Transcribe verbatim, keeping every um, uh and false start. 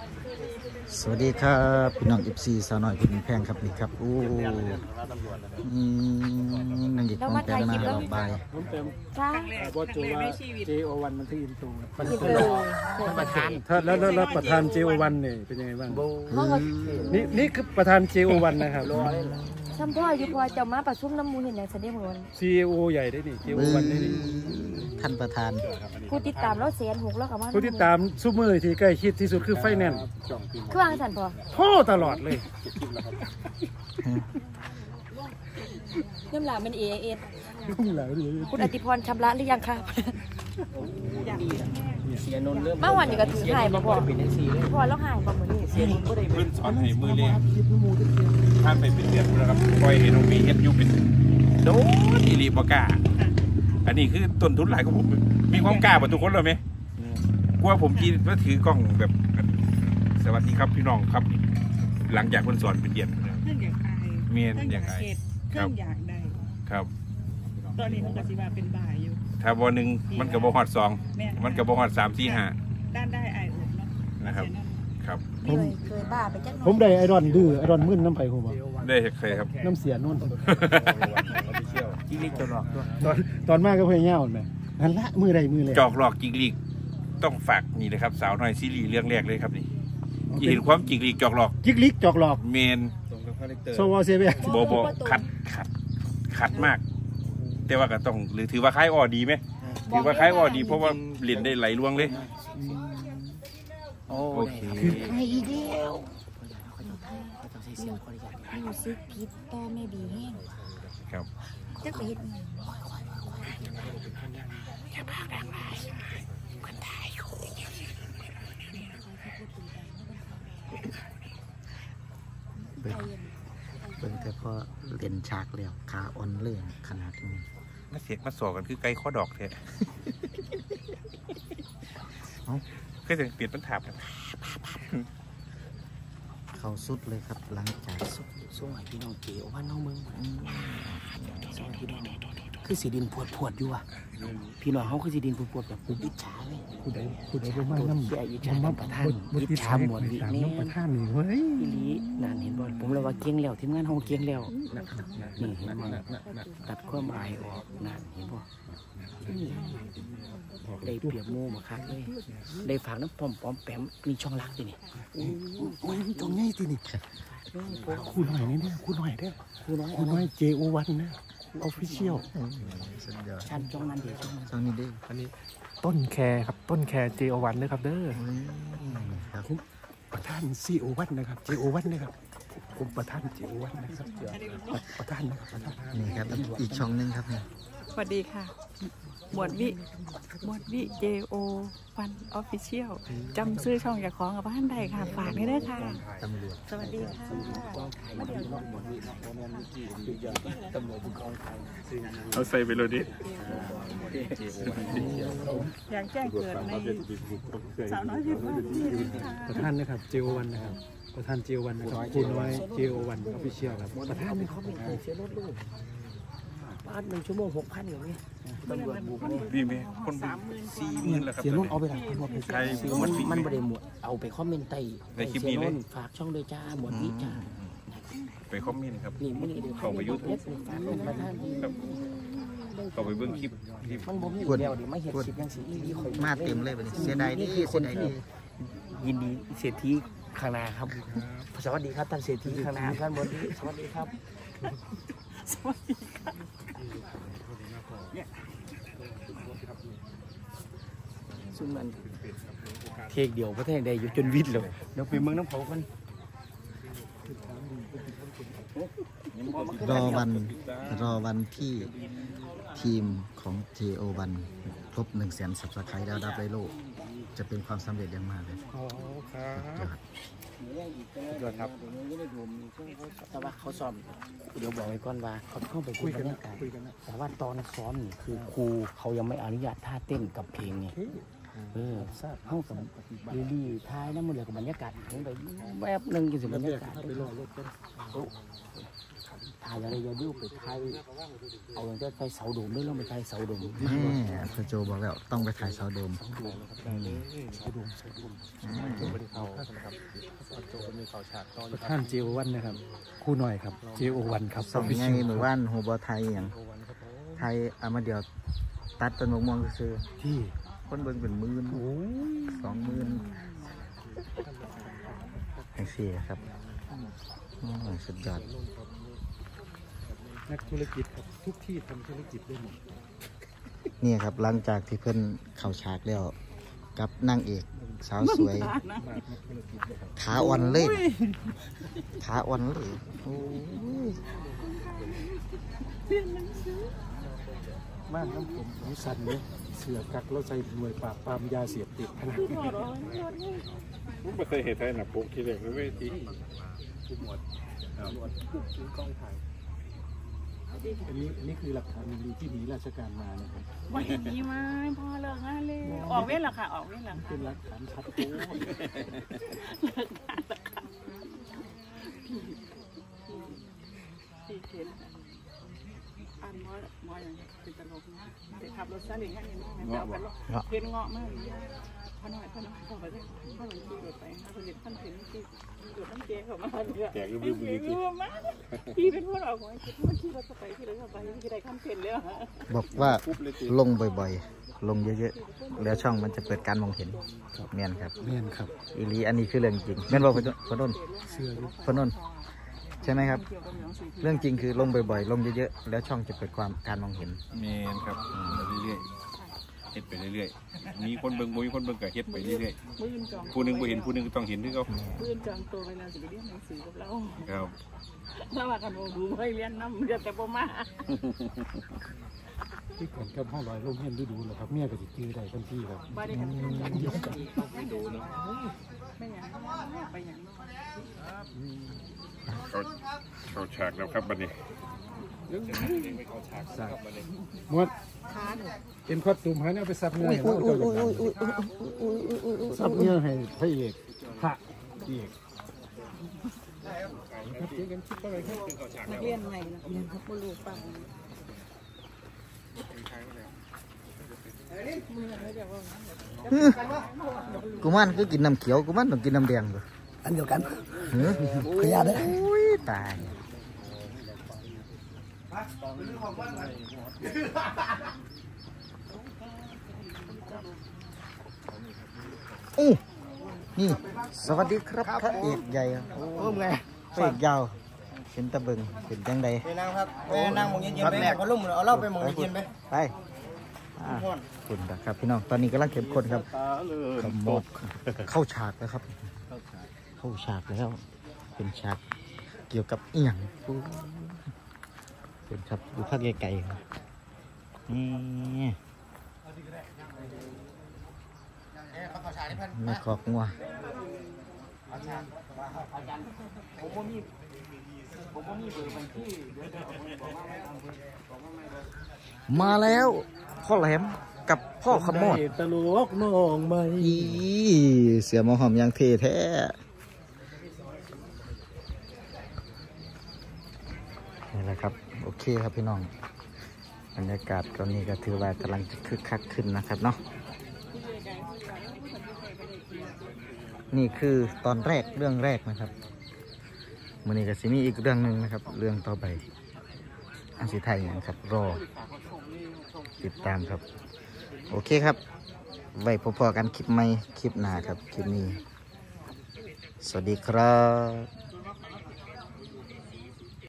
สวัสดีครับพี่น้องเอฟซีสาวน้อยคุณแพงครับนี่ครับโอ้นี่นั่งอยู่ของแปลงหน้าเราใบจ้าบอสโจว่า เจ โอ วัน มันที่อินโตมันอินโตประธานถ้าแล้วแล้วประธาน เจ โอ วัน เนี่ยเป็นยังไงบ้างนี่นี่คือประธาน เจ โอ วัน นะครับช่ำพ่ออยู่พอจะมาประชุมน้ำมูลเห็นอย่างเสด็จเหมือนซี อี โอ ใหญ่ได้นี่ เจ โอ วันได้นี่ท่านประธานผู้ติดตามแล้วเสียนหกแล้วกับว่าผู้ที่ตามซุปมือที่ใกล้ชิดที่สุดคือไฟแนนซ์เครื่องสั่นพอโทษตลอดเลยน้ำหลามันเอเอสยุ่งเหลาเลยคุณอติพรชำระหรือยังคะเสียนนเริ่มเมื่อวันนี้ก็ถือหายมาบอกพอแล้วหายบอกเหมือนนี่เสียนนก็ได้เพื่อนสอนให้มือเลี้ยงท่านไปเป็นเดือนนะครับปล่อยให้น้องมีเฮ็ดอยู่เป็นโดนอีรีบอกล้าอันนี้คือต้นทุนหลายของผมมีความกล้ากว่าทุกคนเลยไหมกลัวผมจีนว่าถือกล้องแบบสวัสดีครับพี่น้องครับ หลังจากคนสอนเป็นเดือนเครื่องอยากอายเมียนอย่างไรเครื่องอยากได้ครับตอนนี้มันก็สิว่าเป็นบ่ายอยู่ถ้าวันหนึ่งมันกับบฮอดสองมันกับบฮอดสามสี่ห้าด้านได้อายอกเนาะนะครับครับเคยเคยบ้าไปจักหน่อยผมได้ไอรอนดื้อไอรอนมึนน้ำไผ่ผมบอกได้เคยครับน้ำเสียนุ่นที่นี่จะหลอกด้วยตอนตอนมากก็พยายามไหมนั่นละมือใดมือเลยจอกหลอกจิกลีกต้องฝากนี่เลยครับสาวน้อยซีรีส์เรื่องแรกเลยครับนี่ที่เห็นความจิกลีกจอกหลอกจิกลิกจอกหลอกเมนโซวอเซเบียโบโบขัดขัดขัดมาก แต่ว่าก็ต้องหรือถือว่าคล้ายออดีไหมถือว่าคล้ายออดีเพราะว่าเหรียญได้ไหลล่วงเลย โอเคไอ้เดียวรู้สึกผิดต่อแม่บีแห้งครับจักไปเฮ็ดอีหยังเบิ่งแต่พอเล่นฉากแล้วขาอ่อนเลยขนาดนี้มาเสียกมาสอกันคือไก่ข้อดอกแท้เคยจะเปลี่ยนปัญหากันเขาสุดเลยครับหลังจากสุดส่งให้พี่น้องเกี่ยวว่าน้องมึงส่งพี่น้องคือสีดินปวดปวดอยู่อ่ะพี่น้องเขาคือสีดินปวดปวดแบบอิจฉาเลยผู้ใดผู้ใดบ่มาน้ำเสียอิจฉาน้ำประทานอิจฉาหมวดวิตามนี่น้ำประทานนี่เฮ้ยพี่ลีนานเห็นบ่ผมเลยว่าเกี้ยงแล้วทีมงานเขาเกี้ยงแล้วนี่เห็นบ่ตัดความอายออกนานเห็นบ่ได้เปรียบโม่มาคักเลยได้ฝากน้ำปอมปอมแปมมีช่องรักดินี่โอ้ยตรงนี้ทีนี่คู่หน่อยนี่เนี่ยคู่หน่อยเนี่ยคือน้อยคู่หน่อย เจ โอ วัน นะออฟฟิเชียลสุดยอดชั้นช่องนั้นเดี๋ยวช่องนั้นช่องนี้ดิอันนี้ต้นแคร์ครับต้นแคร์ เจ โอ วัน นะครับเด้อครับประธาน ซี โอ วัน นะครับ เจ โอ วัน นะครับผมประธาน เจ โอ วัน นะครับประธานนะครับประธานนี่ครับอีกช่องหนึงครับนี่สวัสดีค่ะ หมวดวิ หมวดวิ เจ โอ วัน ออฟฟิเชียล จำซื้อช่องจากของกับบ้านใดค่ะ ฝากนี่ด้วยค่ะตำรวจสวัสดีค่ะมาเดี๋ยวเอาใส่ไปเลยดิอยากแจ้งเกิดในสาวน้อยเพี่บ้านนี่ค่ะประธานนะครับ เจ โอ วัน นะครับประธาน เจ โอ วัน นะครับคู่น้อย เจ โอ วัน ออฟฟิเชียลครับประธานนี่เขาไม่เคยเสียรถลูกบ้านหนึ่งชั่วโมงหกพันอย่างนี้ตำรวจบุกเลยดีไหมคนดูสี่หมื่นแล้วครับเสียรถเอาไปหลังตำรวจไปใครมันมันบริหมวดเอาไปคอมเมนต์ใต้ในคลิปนี้เลยฝากช่องด้วยจ้าหมวดวิจ้าไปคอมเมนต์ครับนี่มันนี่เดี๋ยวเข้าไป YouTube ฝากเป็นประธานครับก็ไปเบิ่งคลิปคลิปมันบ่มีเดียวเดี๋ยวไม่เห็นคลิปยังสีอีคอยมาเต็มเลยบัดนี้เสียดายดินี่คือคนเสียดายที่ดิยินดีเศรษฐีข้างหน้าครับสวัสดีครับท่านเศรษฐีข้างหน้าท่านบนนี้สวัสดีครับสวัสดีค่ะซึ่งมันเทคเดียวประเทศใดอยู่จนวิทย์เลยเดี๋ยวไปเมืองน้ำเผากันรอวันรอวันที่ทีมของ เจ โอ วัน ครบหนึ่งแสนสับสไครต์แล้วดับได้โลกจะเป็นความสำเร็จอย่างมากเลยอ๋อครับยอดครับแต่ว่าเขาซ้อมเดี๋ยวบอกไว้ก่อนว่าเขาเข้าไปคุคุยยกักัน นบรรนะยากาศคุยกันนะแต่ว่าตอนซ้อมนี่คือครูเขายังไม่อนุญาตท่าเต้นกับเพลงนี่เออห้องกับลิลี่ท้ายน้ำมันเหลือกับบรรยากาศทั้งไปแวบหนึ่งกินสิบรรยากาศไปรอรถกันถ่ายอะไรอย่าดิ้วไปถ่ายเอาอย่างที่ไปเสาโดมด้วยลงไปถ่ายเสาโดมแม่พระโจบอกแล้วต้องไปถ่ายเสาโดมเสาโดมเสาโดมเสาโดมประธาน เจ โอ วันนะครับครู่หน่อยครับ เจ โอ วันครับสองไงหมู่บ้านหูบอไทยอย่างไทยเอามาเดียวตัดต้นมะม่วงซื้อที่คนเบิ่งเป็นหมื่นโอ้ยสองหมื่นแท็กซี่ครับโอ้ยสุดยอดนักธุรกิจครับทุกที่ทำธุรกิจได้หมดนี่ครับหลังจากที่เพิ่นเข้าฉากแล้วกับนางเอกสาวสวยขาอ่อนเลยนะขาอ่อนเลยโอ้ยมากน้ำผมผมสั่นเลยเสือกักแล้วใส่หน่วยปราบปรามยาเสพติดขนาดนี้ผมไม่เคยเห็นไทยหนักปุ๊กที่เด็กไม่เวทีผู้หมวดหมวดถือกล้องถ่ายอันนี้อันนี้คือหลักฐานดีที่หนีราชการมานะครับวันนี้มาพอเลิกงานเลยออกเว้นหรอค่ะออกเว้นหรอเป็นหลักฐานชัดโจ้เลิกงานแล้วค่ะพี่เห็นอันมอมออย่างเป็นตลกนะเด็กขับรถซาเล้งอย่างนี้นะแบบเห็นเงาะมากพอหน่อยพอหน่อยพอไปเลยพอหน่อยขี่รถไปพอเด็กท่านเห็นที่รถท่านเจ๊เขามาเนี่ยแจกรีพี่วิวดีกินมากพี่เป็นผู้ออกมามันขี่รถไปขี่รถไปขี่ได้ขั้นเห็นแล้วบอกว่าลงบ่อยๆ ลงเยอะๆ แล้วช่องมันจะเปิดการมองเห็นเมียนครับเมียนครับอีหลีอันนี้คือเรื่องจริงแม่นบอกพนนเสื้อยุพนนใช่ไหมครับ เรื่องจริงคือลงบ่อยๆ ลงเยอะๆ แล้วช่องจะเปิดความการมองเห็นเมนครับเรื่อยๆเฮ็ดไปเรื่อยๆมีคนเบิ่งบ่มีคนเบิ่งก็เฮ็ดไปเรื่อยมื่นจองๆผู้หนึงบ่เห็นผู้หนึงก็ต้องเห็นด้วยเขามื่นจองตัวเวลาสิไปเรียนหนังสือกับเราครับเราว่ากันโอ้ดูไม่เรียนน้ำเดือดแต่บ่มาที่ก่อนกับห้องลอยลงเห็นดูดูนะครับเมียก็จะจื้อได้ทันทีครับบ่ได้กันไม่ดูเนาะไม่อย่างไปอย่างเขาเขาฉากแล้วครับบัดนี้หมดเป็นคอดตุ่มให้เอาไปซับเนื้อให้เราเจ้าอย่างนั้นซับเนื้อให้พระเอกพระเอกครับเจอกันคลิปอะไรครับเรียนไงนะเรียนเขาบ่รู้ฟังกูมันคือกินน้ำเขียว กูมันต้องกินน้ำแดงเลยอันเดียวกันเฮ้ยขยะเด้ออุ้ยตายอู้นี่ สวัสดีครับพระเอกใหญ่โอ้ไงพระเอกยาวเป็นตะเบิงเป็นจังใดไปนั่งครับไปนั่งมองเย็นๆไปพอลุ่มเอาเหล้าไปมองเย็นๆไปไปอ่าขอบคุณนะครับพี่น้อง ตอนนี้กำลังเข้มข้นครับขมบเข้าฉากแล้วครับ เข้าฉากแล้ว เป็นฉากเกี่ยวกับเอียงเป็นครับดูภาคไกลๆครับนี่ไม่ขอกงัวมาแล้วพ่อแหลมกับพ่อขมอดตลกน้องใหม่อีเสือหมอหอมยังเท่แท้นี่แหละครับโอเคครับพี่น้องบรรยากาศตอนนี้ก็ถือว่ากำลังจะคึกคักขึ้นนะครับเนาะนี่คือตอนแรกเรื่องแรกนะครับมันนี้ก็สิมีอีกเรื่องหนึ่งนะครับ เรื่องต่อไปอันสิไทยอย่างครับรอติดตามครับโอเคครับไว้พอๆกันคลิปใหม่คลิปหน้าครับคลิปนี้สวัสดีครับ